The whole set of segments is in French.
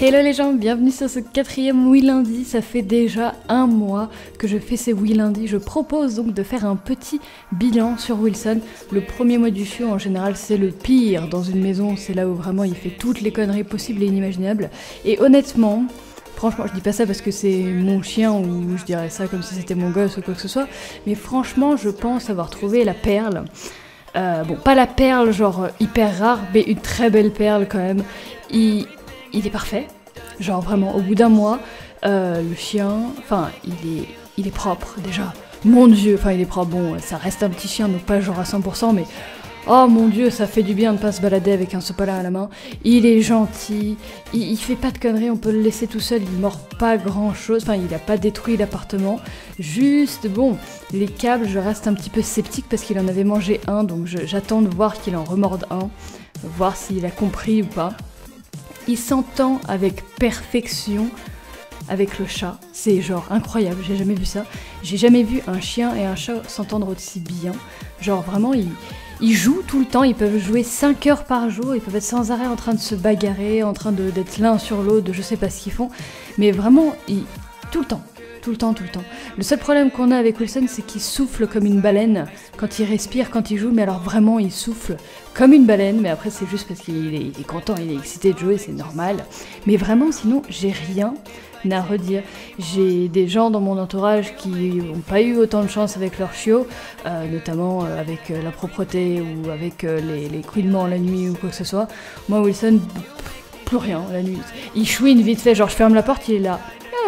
Hello les gens, bienvenue sur ce 4e Oui Lundi. Ça fait déjà un mois que je fais ces Oui Lundi. Je propose donc de faire un petit bilan sur Wilson. Le premier mois du chiot en général c'est le pire dans une maison, c'est là où vraiment il fait toutes les conneries possibles et inimaginables. Et honnêtement, franchement je dis pas ça parce que c'est mon chien ou je dirais ça comme si c'était mon gosse ou quoi que ce soit, mais franchement je pense avoir trouvé la perle. Bon, pas la perle genre hyper rare, mais une très belle perle quand même. Il est parfait, genre vraiment au bout d'un mois, le chien, enfin il est propre déjà, mon dieu, enfin il est propre, bon ça reste un petit chien donc pas genre à 100% mais oh mon dieu ça fait du bien de pas se balader avec un sopalin à la main, il est gentil, il fait pas de conneries, on peut le laisser tout seul, il mord pas grand chose, enfin il a pas détruit l'appartement, juste bon, les câbles je reste un petit peu sceptique parce qu'il en avait mangé un donc j'attends de voir qu'il en remorde un, voir s'il a compris ou pas. Il s'entend avec perfection avec le chat, c'est genre incroyable, j'ai jamais vu ça. J'ai jamais vu un chien et un chat s'entendre aussi bien. Genre vraiment, ils jouent tout le temps, ils peuvent jouer 5 heures par jour, ils peuvent être sans arrêt en train de se bagarrer, en train d'être l'un sur l'autre, je sais pas ce qu'ils font. Mais vraiment, tout le temps. Tout le temps. Le seul problème qu'on a avec Wilson, c'est qu'il souffle comme une baleine quand il respire, quand il joue, mais alors vraiment il souffle comme une baleine, mais après c'est juste parce qu'il est content, il est excité de jouer, c'est normal. Mais vraiment sinon, j'ai rien à redire. J'ai des gens dans mon entourage qui n'ont pas eu autant de chance avec leur chiot, notamment avec la propreté ou avec les couinements la nuit ou quoi que ce soit. Moi Wilson, plus rien la nuit. Il chouine vite fait, genre je ferme la porte, il est là.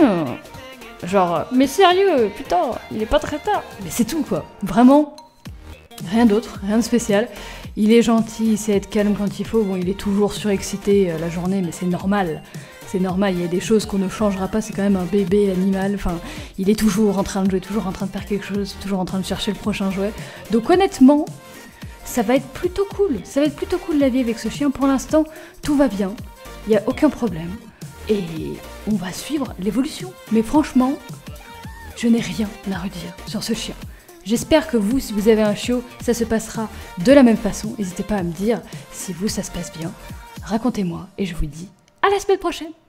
Genre, mais sérieux, putain, il est pas très tard. Mais c'est tout quoi, vraiment, rien d'autre, rien de spécial. Il est gentil, il sait être calme quand il faut, bon il est toujours surexcité la journée, mais c'est normal. C'est normal, il y a des choses qu'on ne changera pas, c'est quand même un bébé animal, enfin, il est toujours en train de jouer, toujours en train de faire quelque chose, toujours en train de chercher le prochain jouet. Donc honnêtement, ça va être plutôt cool, la vie avec ce chien, pour l'instant, tout va bien, il n'y a aucun problème. Et on va suivre l'évolution. Mais franchement, je n'ai rien à redire sur ce chien. J'espère que vous, si vous avez un chiot, ça se passera de la même façon. N'hésitez pas à me dire si vous, ça se passe bien. Racontez-moi et je vous dis à la semaine prochaine.